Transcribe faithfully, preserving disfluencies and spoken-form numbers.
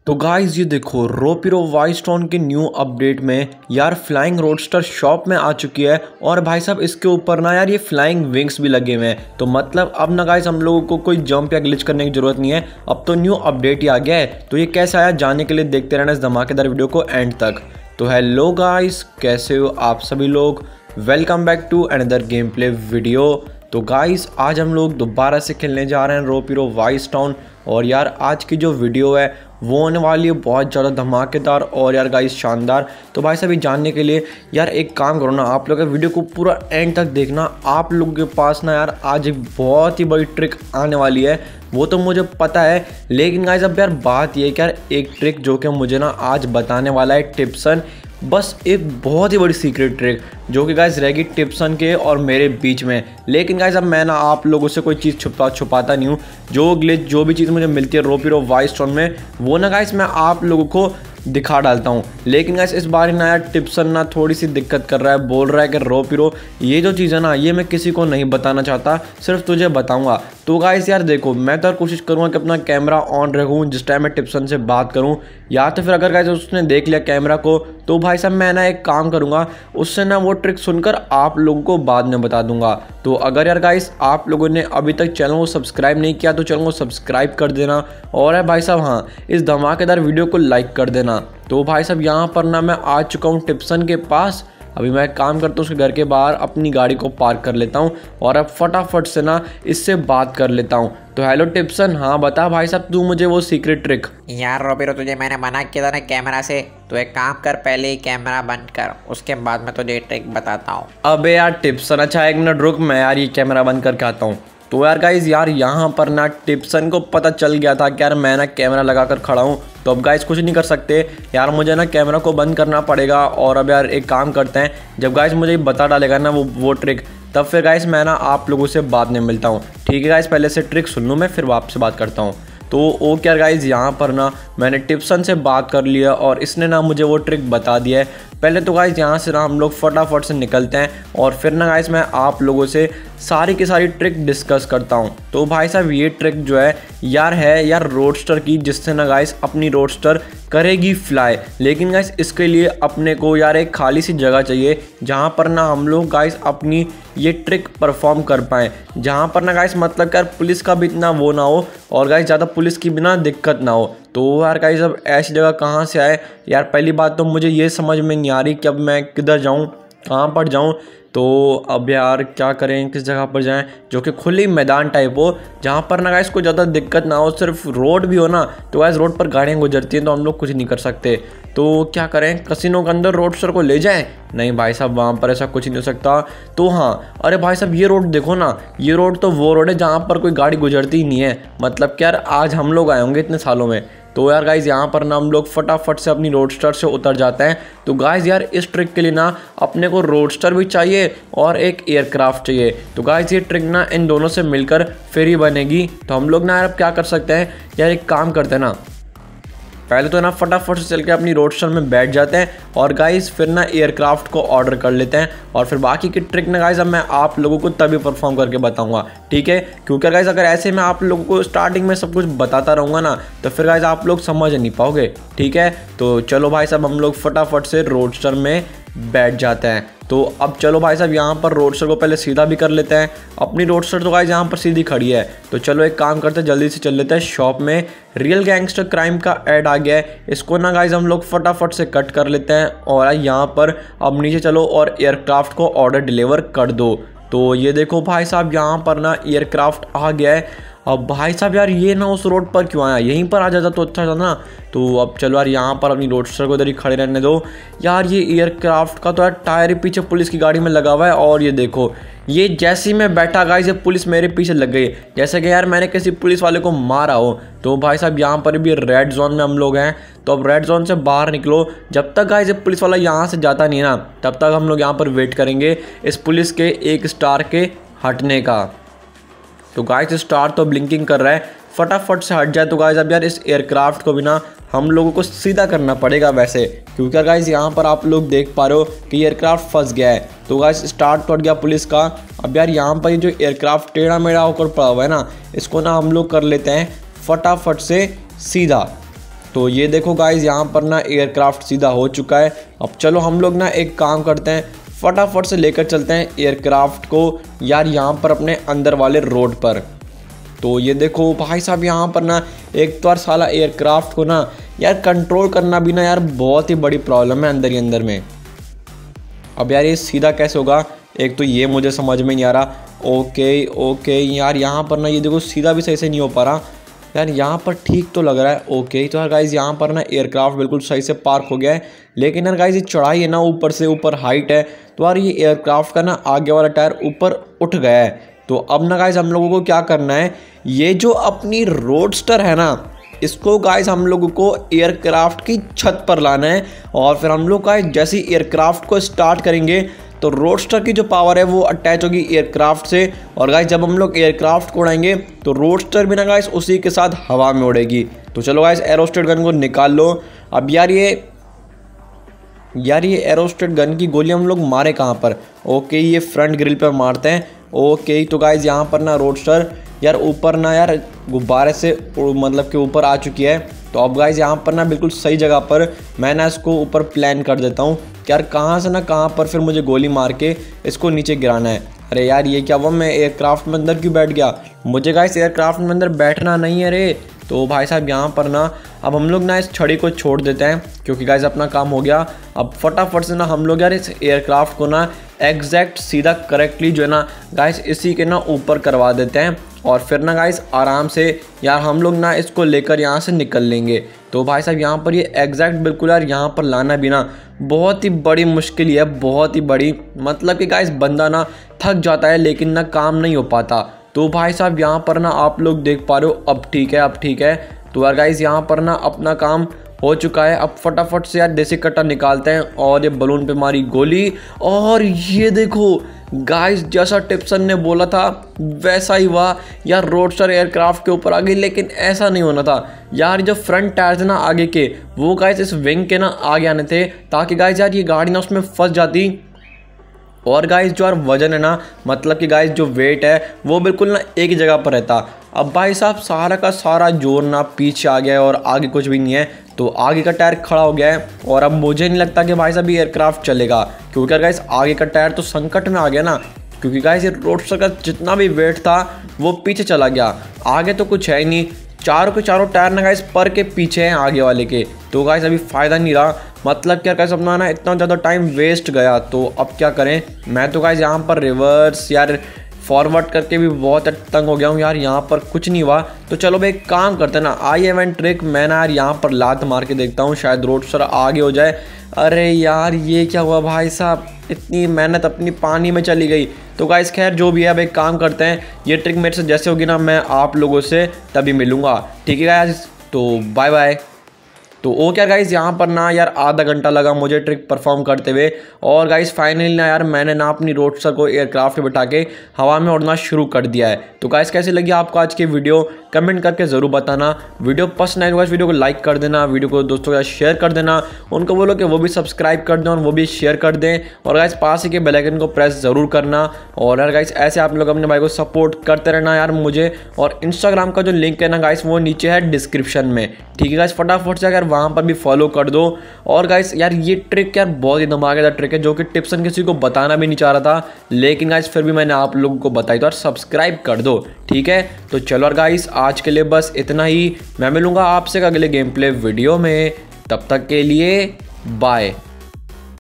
तो गाइस ये देखो रोपिरो वाइल्डस्टोन के न्यू अपडेट में यार फ्लाइंग रोडस्टर शॉप में आ चुकी है। और भाई साहब इसके ऊपर ना यार ये फ्लाइंग विंग्स भी लगे हुए हैं। तो मतलब अब ना गाइस हम लोगों को कोई जंप या ग्लिच करने की जरूरत नहीं है, अब तो न्यू अपडेट ही आ गया है। तो ये कैसा आया जानने के लिए देखते रहना इस धमाकेदार वीडियो को एंड तक। तो हेलो गाइस, कैसे हो आप सभी लोग, welcome back to another game play video. तो गाइस आज हम लोग दोबारा से खेलने जा रहे हैं रोपिरो वाइल्डस्टोन। और यार आज की जो वीडियो है वो होने वाली है बहुत ज़्यादा धमाकेदार और यार गाइस शानदार। तो भाई साहब ये जानने के लिए यार एक काम करो ना, आप लोग वीडियो को पूरा एंड तक देखना। आप लोगों के पास ना यार आज एक बहुत ही बड़ी ट्रिक आने वाली है, वो तो मुझे पता है। लेकिन गाइस अब यार बात ये है कि यार एक ट्रिक जो कि मुझे ना आज बताने वाला है टिप्सन, बस एक बहुत ही बड़ी सीक्रेट ट्रिक जो कि गाइस रहेगी टिप्सन के और मेरे बीच में। लेकिन गाइस अब मैं ना आप लोगों से कोई चीज़ छुपा छुपाता नहीं हूँ। जो ग्लिच जो भी चीज़ मुझे मिलती है रोपिरो वाइल्डस्टोन में वो ना गाइस मैं आप लोगों को दिखा डालता हूँ। लेकिन गाइस इस बार ना यार टिप्सन ना थोड़ी सी दिक्कत कर रहा है, बोल रहा है कि रोपिरो ये जो चीज़ है ना ये मैं किसी को नहीं बताना चाहता, सिर्फ तुझे बताऊंगा। तो गाइस यार देखो मैं तो कोशिश करूँगा कि अपना कैमरा ऑन रखूँ जिस टाइम मैं टिप्सन से बात करूँ, या तो फिर अगर गाइस उसने देख लिया कैमरा को तो भाई साहब मैं ना एक काम करूँगा, उससे ना वो ट्रिक सुनकर आप लोगों को बाद में बता दूंगा। तो अगर यार गाइस आप लोगों ने अभी तक चैनल को सब्सक्राइब नहीं किया तो चैनल को सब्सक्राइब कर देना। और है भाई साहब हाँ इस धमाकेदार वीडियो को लाइक कर देना। तो भाई साहब यहाँ पर ना मैं आ चुका हूँ टिप्सन के पास। अभी मैं काम करता हूँ उसके घर के बाहर, अपनी गाड़ी को पार्क कर लेता हूँ और अब फटाफट से ना इससे बात कर लेता हूँ। तो हेलो टिप्सन, हाँ बता भाई साहब तू मुझे वो सीक्रेट ट्रिक। यार रोपिरो तुझे मैंने मना किया था ना कैमरा से, तो एक काम कर पहले ही कैमरा बंद कर, उसके बाद मैं तुझे ट्रिक बताता हूँ। अबे यार टिप्सन अच्छा एक मिनट रुक, मैं यार ये कैमरा बंद करके आता हूँ। तो यार गाइज यार यहाँ पर ना टिप्सन को पता चल गया था कि यार मैं ना कैमरा लगा कर खड़ा हूँ। तो अब गाइज कुछ नहीं कर सकते यार, मुझे ना कैमरा को बंद करना पड़ेगा। और अब यार एक काम करते हैं, जब गाइज मुझे बता डालेगा ना वो वो ट्रिक, तब फिर गाइज मैं ना आप लोगों से बाद में मिलता हूँ। ठीक है गाइज, पहले से ट्रिक सुन लूँ मैं फिर आपसे बात करता हूँ। तो ओ क्या गाइज यहाँ पर ना मैंने टिप्सन से बात कर लिया और इसने ना मुझे वो ट्रिक बता दिया है। पहले तो गाइज यहाँ से ना हम लोग फटाफट से निकलते हैं और फिर ना गाइज मैं आप लोगों से सारी की सारी ट्रिक डिस्कस करता हूँ। तो भाई साहब ये ट्रिक जो है यार है यार रोडस्टर की, जिससे ना गाइज अपनी रोडस्टर करेगी फ्लाई। लेकिन गाइज इसके लिए अपने को यार एक खाली सी जगह चाहिए जहाँ पर ना हम लोग गाइज अपनी ये ट्रिक परफॉर्म कर पाएँ, जहाँ पर ना गाइज मतलब यार पुलिस का भी इतना वो ना हो और गाइज ज़्यादा पुलिस की बिना दिक्कत ना हो। तो यार गाइज अब ऐसी जगह कहाँ से आए यार, पहली बात तो मुझे ये समझ में नहीं आ रही कि अब मैं किधर जाऊँ, कहाँ पर जाऊँ। तो अब यार क्या करें, किस जगह पर जाएं जो कि खुली मैदान टाइप हो, जहाँ पर ना गाइस कोई ज़्यादा दिक्कत ना हो, सिर्फ रोड भी हो ना। तो गाइस रोड पर गाड़ियाँ गुजरती हैं तो हम लोग कुछ नहीं कर सकते। तो क्या करें, कसिनो के अंदर रोडस्टर को ले जाएं? नहीं भाई साहब वहाँ पर ऐसा कुछ नहीं हो सकता। तो हाँ अरे भाई साहब ये रोड देखो ना, ये रोड तो वो रोड है जहाँ पर कोई गाड़ी गुजरती ही नहीं है। मतलब क्या यार आज हम लोग आए होंगे इतने सालों में। तो यार गाइज यहाँ पर ना हम लोग फटाफट से अपनी रोडस्टर से उतर जाते हैं। तो गाइज यार इस ट्रिक के लिए ना अपने को रोडस्टर भी चाहिए और एक एयरक्राफ्ट चाहिए। तो गाइज ये ट्रिक ना इन दोनों से मिलकर फिर ही बनेगी। तो हम लोग ना यार अब क्या कर सकते हैं यार, एक काम करते हैं ना, पहले तो ना फटाफट से चल के अपनी रोडस्टर में बैठ जाते हैं और गाइस फिर ना एयरक्राफ्ट को ऑर्डर कर लेते हैं। और फिर बाकी की ट्रिक ना गाइस अब मैं आप लोगों को तभी परफॉर्म करके बताऊंगा, ठीक है। क्योंकि गाइस अगर ऐसे मैं आप लोगों को स्टार्टिंग में सब कुछ बताता रहूँगा ना तो फिर गाइस आप लोग समझ नहीं पाओगे, ठीक है। तो चलो भाई साहब हम लोग फटाफट से रोडस्टर में बैठ जाते हैं। तो अब चलो भाई साहब यहाँ पर रोडस्टर को पहले सीधा भी कर लेते हैं। अपनी रोडस्टर तो गाइस यहाँ पर सीधी खड़ी है। तो चलो एक काम करते हैं, जल्दी से चल लेते हैं शॉप में। रियल गैंगस्टर क्राइम का ऐड आ गया है, इसको ना गाइस हम लोग फटाफट से कट कर लेते हैं। और यहाँ पर अब नीचे चलो और एयरक्राफ्ट को ऑर्डर डिलीवर कर दो। तो ये देखो भाई साहब यहाँ पर ना एयरक्राफ्ट आ गया है। अब भाई साहब यार ये ना उस रोड पर क्यों आया, यहीं पर आ जाता तो अच्छा था ना। तो अब चलो यार यहाँ पर अपनी रोडस्टर को इधर ही खड़े रहने दो। यार ये एयरक्राफ्ट का तो यार टायर ही पीछे पुलिस की गाड़ी में लगा हुआ है। और ये देखो ये जैसे ही मैं बैठा गाइस ये पुलिस मेरे पीछे लग गई, जैसे कि यार मैंने किसी पुलिस वाले को मारा हो। तो भाई साहब यहाँ पर भी रेड जोन में हम लोग हैं। तो अब रेड जोन से बाहर निकलो, जब तक गाइस ये पुलिस वाला यहाँ से जाता नहीं ना तब तक हम लोग यहाँ पर वेट करेंगे इस पुलिस के एक स्टार के हटने का। तो गाइस स्टार तो ब्लिंकिंग कर रहा है, फटाफट से हट जाए। तो गाइस अब यार इस एयरक्राफ्ट को भी ना हम लोगों को सीधा करना पड़ेगा वैसे, क्योंकि गाइस यहाँ पर आप लोग देख पा रहे हो कि एयरक्राफ्ट फंस गया है। तो गाइस स्टार्ट तो हट गया पुलिस का। अब यार यहाँ पर ये जो एयरक्राफ्ट टेढ़ा मेढ़ा होकर पड़ा हुआ है ना, इसको ना हम लोग कर लेते हैं फटाफट से सीधा। तो ये देखो गाइज यहाँ पर ना एयरक्राफ्ट सीधा हो चुका है। अब चलो हम लोग ना एक काम करते हैं, फटाफट से लेकर चलते हैं एयरक्राफ्ट को यार यहाँ पर अपने अंदर वाले रोड पर। तो ये देखो भाई साहब यहाँ पर ना एक तो यार साला एयरक्राफ्ट को ना यार कंट्रोल करना भी ना यार बहुत ही बड़ी प्रॉब्लम है अंदर ही अंदर में। अब यार ये सीधा कैसे होगा, एक तो ये मुझे समझ में नहीं आ रहा। ओके ओके यार यहाँ पर ना ये देखो सीधा भी सही से नहीं हो पा रहा यार, यहाँ पर ठीक तो लग रहा है। ओके तो यार गाइज यहाँ पर ना एयरक्राफ्ट बिल्कुल सही से पार्क हो गया है, लेकिन यार गाइज ये चढ़ाई है ना ऊपर से ऊपर हाइट है, तो यार ये एयरक्राफ्ट का ना आगे वाला टायर ऊपर उठ गया है। तो अब ना गाइज हम लोगों को क्या करना है, ये जो अपनी रोडस्टर है ना इसको गाइज हम लोगों को एयरक्राफ्ट की छत पर लाना है, और फिर हम लोग गाइज जैसे ही एयरक्राफ्ट को स्टार्ट करेंगे तो रोडस्टर की जो पावर है वो अटैच होगी एयरक्राफ्ट से, और गाइज जब हम लोग एयरक्राफ्ट को उड़ाएंगे तो रोडस्टर भी ना गाइज उसी के साथ हवा में उड़ेगी। तो चलो गाइज एरोस्टेट गन को निकाल लो। अब यार ये यार ये एरोस्टेट गन की गोली हम लोग मारे कहाँ पर, ओके ये फ्रंट ग्रिल पर मारते हैं। ओके तो गाइज यहाँ पर ना रोडस्टर यार ऊपर ना यार गुब्बारे से मतलब कि ऊपर आ चुकी है। तो अब गाइज यहाँ पर ना बिल्कुल सही जगह पर मैं ना इसको ऊपर प्लान कर देता हूँ कि यार कहाँ से ना कहाँ पर फिर मुझे गोली मार के इसको नीचे गिराना है। अरे यार ये क्या हुआ, मैं एयरक्राफ्ट में अंदर क्यों बैठ गया, मुझे गाइज एयरक्राफ्ट में अंदर बैठना नहीं है रे। तो भाई साहब यहाँ पर ना अब हम लोग ना इस छड़ी को छोड़ देते हैं क्योंकि गाइज अपना काम हो गया। अब फटाफट से ना हम लोग यार इस एयरक्राफ्ट को ना एग्जैक्ट सीधा करेक्टली जो है ना गाइज इसी के ना ऊपर करवा देते हैं, और फिर ना गाइज आराम से यार हम लोग ना इसको लेकर यहाँ से निकल लेंगे। तो भाई साहब यहाँ पर ये एग्जैक्ट बिल्कुल यार यहाँ पर लाना भी ना बहुत ही बड़ी मुश्किल है, बहुत ही बड़ी, मतलब कि गाइज बंदा ना थक जाता है लेकिन ना काम नहीं हो पाता। तो भाई साहब यहाँ पर ना आप लोग देख पा रहे हो, अब ठीक है अब ठीक है। तो यार गाइज यहाँ पर ना अपना काम हो चुका है। अब फटाफट से यार देसी कट्टा निकालते हैं और ये बलून पे मारी गोली, और ये देखो गाइस जैसा टिप्सन ने बोला था वैसा ही हुआ यार, रोडस्टर एयरक्राफ्ट के ऊपर आ गई, लेकिन ऐसा नहीं होना था यार। जो फ्रंट टायर्स है ना आगे के वो गाइस इस विंग के ना आगे आने थे, ताकि गाइस यार ये गाड़ी ना उसमें फंस जाती। और गाइस जो यार वजन है ना, मतलब कि गाइस जो वेट है वो बिल्कुल ना एक ही जगह पर रहता। अब भाई साहब सारा का सारा जोर ना पीछे आ गया है और आगे कुछ भी नहीं है, तो आगे का टायर खड़ा हो गया है। और अब मुझे नहीं लगता कि भाई साहब ये एयरक्राफ्ट चलेगा, क्योंकि गाइस आगे का टायर तो संकट में आ गया ना, क्योंकि गाइस ये रोडस्टर का जितना भी वेट था वो पीछे चला गया, आगे तो कुछ है ही नहीं। चारों के चारों टायर ना गाइस पर के पीछे हैं आगे वाले के, तो गाइस अभी फ़ायदा नहीं रहा, मतलब क्या गाइस अपना ना इतना ज़्यादा टाइम वेस्ट गया। तो अब क्या करें, मैं तो गाइस यहाँ पर रिवर्स यार फॉरवर्ड करके भी बहुत तंग हो गया हूँ यार, यहाँ पर कुछ नहीं हुआ। तो चलो भाई एक काम करते हैं ना, आई इवेंट ट्रिक मैं ना यार यहाँ पर लात मार के देखता हूँ, शायद रोडस्टर आगे हो जाए। अरे यार ये क्या हुआ भाई साहब, इतनी मेहनत अपनी पानी में चली गई। तो गाइस खैर जो भी है अब एक काम करते हैं, ये ट्रिक मेरे से जैसे होगी ना मैं आप लोगों से तभी मिलूँगा, ठीक है गाइस, तो बाय बाय। तो वो क्या गाइस यहाँ पर ना यार आधा घंटा लगा मुझे ट्रिक परफॉर्म करते हुए, और गाइस फाइनली ना यार मैंने ना अपनी रोडस्टर को एयरक्राफ्ट में बैठा के हवा में उड़ना शुरू कर दिया है। तो गाइस कैसी लगी आपको आज की वीडियो, कमेंट करके ज़रूर बताना। वीडियो पसंद आए तो गाइस वीडियो को लाइक कर देना, वीडियो को दोस्तों के साथ शेयर कर देना, उनको बोलो कि वो भी सब्सक्राइब कर दें और वो भी शेयर कर दें, और गाइस पास ही के बेल आइकन को प्रेस ज़रूर करना। और यार गाइस ऐसे आप लोग अपने भाई को सपोर्ट करते रहना यार मुझे, और इंस्टाग्राम का जो लिंक है ना गाइस वो नीचे है डिस्क्रिप्शन में, ठीक है गाइस, फटाफट से अगर वहाँ पर भी फॉलो कर दो। और गाइस यार ये ट्रिक यार बहुत ही धमाकेदार ट्रिक है, जो कि टिप्सन किसी को बताना भी नहीं चाह रहा था, लेकिन गाइस फिर भी मैंने आप लोगों को बताई, तो यार सब्सक्राइब कर दो, ठीक है। तो चलो यार गाइस आज के लिए बस इतना ही, मैं मिलूंगा आपसे अगले गेम प्ले वीडियो में, तब तक के लिए बाय।